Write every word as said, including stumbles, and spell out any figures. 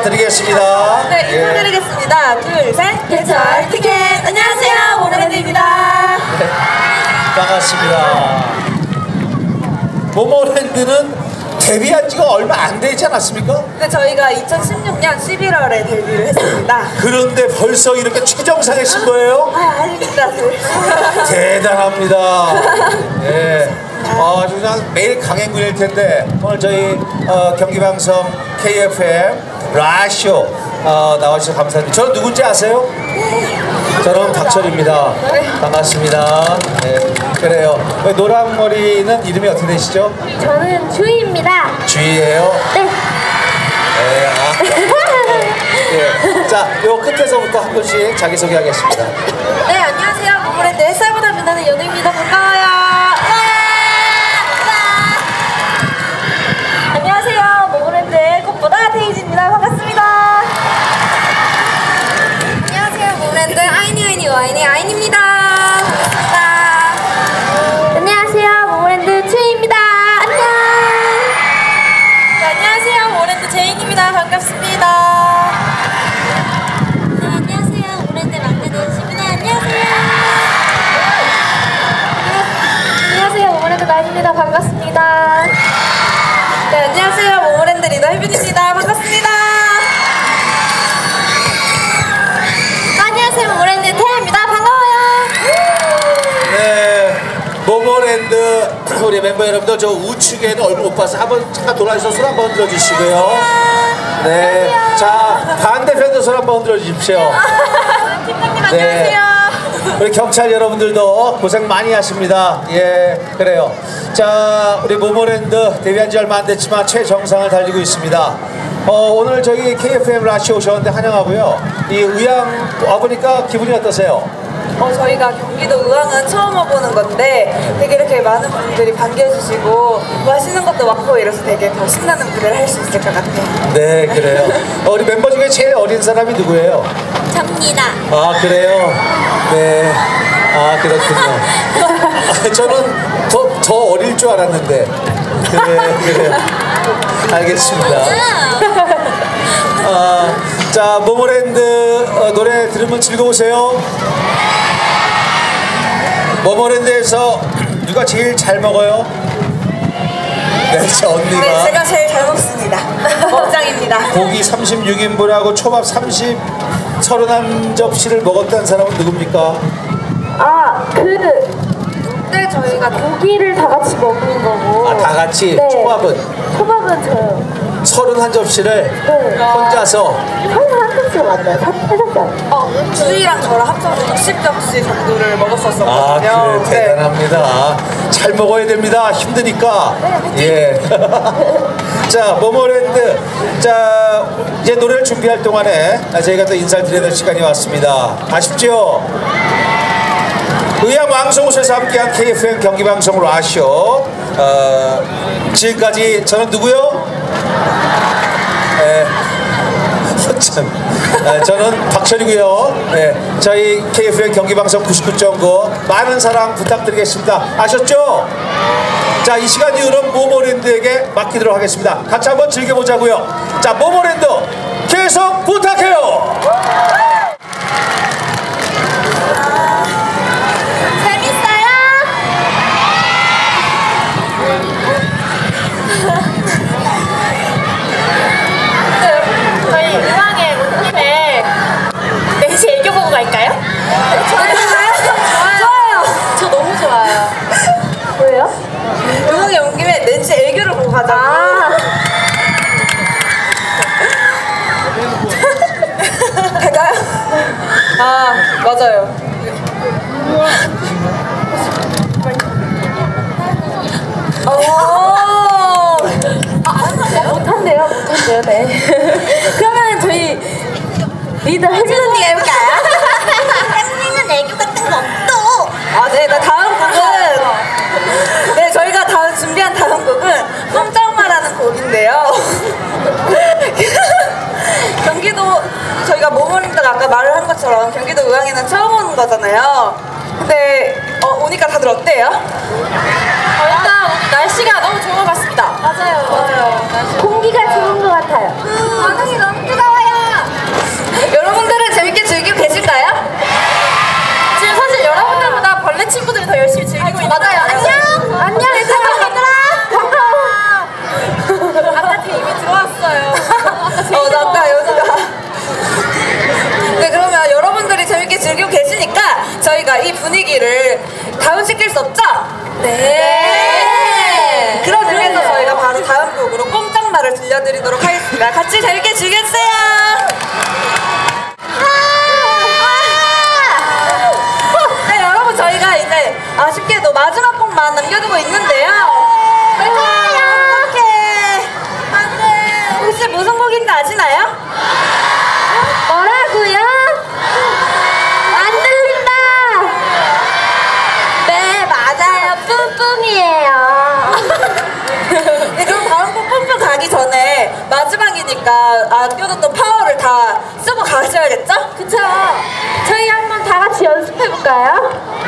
인사드리겠습니다. 네, 인사드리겠습니다. 예. 둘, 셋. 개철 티켓. 안녕하세요, 모모랜드입니다. 네, 반갑습니다. 모모랜드는 데뷔한 지가 얼마 안 되지 않았습니까? 네, 저희가 이천십육 년 십일월에 데뷔를 했습니다. 그런데 벌써 이렇게 최정상에 신 거예요? 아, 아닙니다. 대단합니다. 네. 아, 그냥 매일 강행군일 텐데 오늘 저희 어, 경기방송 케이에프엠 라쇼 어, 나와주셔서 감사합니다. 저는 누군지 아세요? 저는 박철입니다. 반갑습니다. 네, 그래요. 노란 머리는 이름이 어떻게 되시죠? 저는 주희입니다. 주희예요? 네. 네. 아. 네. 자, 요 끝에서부터 한 분씩 자기소개하겠습니다. 네, 안녕하세요. 모모랜드 햇살보다 빛나는 연우입니다. 반가워요. 안녕하세요. 모모랜드의 꽃보다 데이지입니다. 반갑습니다. 안녕하세요. 모모랜드 아이니 아이니 와이니 아이니입니다. 반갑습니다. 안녕하세요. 모모랜드 주희입니다. 안녕. 네, 안녕하세요. 모모랜드 제인입니다. 반갑습니다. 네, 안녕하세요. 모모랜드 막내 데이지입니다. 안녕하세요. 안녕하세요. 모모랜드 나인입니다. 반갑습니다. 네, 안녕하세요. 모모랜드 리더 혜빈입니다. 반갑습니다. 안녕하세요. 모모랜드 태아입니다. 반가워요. 네, 모모랜드 우리 멤버 여러분들 저 우측에는 얼굴 못 봐서 한번 잠깐 돌아주셔서 손 한번 들어주시고요. 네, 자 반대편도 손 한번 들어주십시오. 팀장님 네. 안녕하세요. 우리 경찰 여러분들도 고생 많이 하십니다. 예, 그래요. 자, 우리 모모랜드 데뷔한 지 얼마 안 됐지만 최정상을 달리고 있습니다. 어, 오늘 저희 케이에프엠 라쇼 오셨는데 환영하고요. 이 의왕 와보니까 기분이 어떠세요? 어, 저희가 경기도 의왕은 처음 와보는 건데 되게 이렇게 많은 분들이 반겨주시고 맛있는 것도 많고 이래서 되게 더 신나는 무대를 할 수 있을 것 같아요. 네, 그래요. 어, 우리 멤버 중에 제일 어린 사람이 누구예요? 접니다. 아, 그래요? 네. 아, 그렇군요. 아, 저는 더, 더 어릴 줄 알았는데. 그래, 그래요. 알겠습니다. 아, 자, 모모랜드 어, 노래 들으면 즐거우세요? 모모랜드에서 누가 제일 잘 먹어요? 네, 저 언니가. 네, 제가 제일 잘 먹습니다. 먹장입니다. 고기 삼십육 인분하고 초밥 삼십, 서른한 접시를 먹었다는 사람은 누굽니까? 아, 그 네, 저희가 고기를 다 같이 먹는 거고. 아, 다 같이? 네. 초밥은? 초밥은 저요. 서른한 접시를 네. 혼자서. 항상 한 접시가 맞나요? 해줬어요. 어, 주희랑 저랑 합쳐서 육십 접시 정도를 아, 먹었었거든요. 그래, 대단합니다. 잘 먹어야 됩니다. 힘드니까. 예. 자, 모모랜드. 자, 이제 노래를 준비할 동안에 저희가 또 인사를 드려야 될 시간이 왔습니다. 아쉽죠? 의왕 왕성호에서 함께한 케이에프엠 경기방송 라쇼. 어, 지금까지 저는 누구요? 예. 참. 아, 저는 박철이고요. 네, 저희 케이에프엠 경기방송 구십구 점 구 많은 사랑 부탁드리겠습니다. 아셨죠? 자, 이 시간 이후로는 모모랜드에게 맡기도록 하겠습니다. 같이 한번 즐겨보자고요. 자, 모모랜드 계속 부탁해요. 재밌어요? 저희 의왕의 팀에 넷이 애교 보고 갈까요? 좋아요. 저 너무 좋아요. 왜요? 의왕에 온 김에 낸시 애교를 보고 가자고. 아, 갈까요? 아, 맞아요. 오. 못한대요, 못한대요, 네. 그러면 저희 리더 혜진 언니가 해볼까요? 혜진이는 애교 같은 거 없어. 아, 네, 나 다음 곡은 네, 저희가 다음 준비한 다음 곡은 꼼짝마라는 곡인데요. 경기도 저희가 모모랜드가 아까 말을 한 것처럼 경기도 의왕에는 처음 오는 거잖아요. 근데 어, 오니까 다들 어때요? 어, 일단 오늘 날씨가 너무 좋은 것 같습니다. 맞아요, 맞아요. 공기가 좋은 것 같아요. 바닥이 너무 뜨거워요. 있으니까 아껴뒀던 파워를 다 쓰고 가셔야겠죠? 그쵸? 저희 한번 다 같이 연습해볼까요?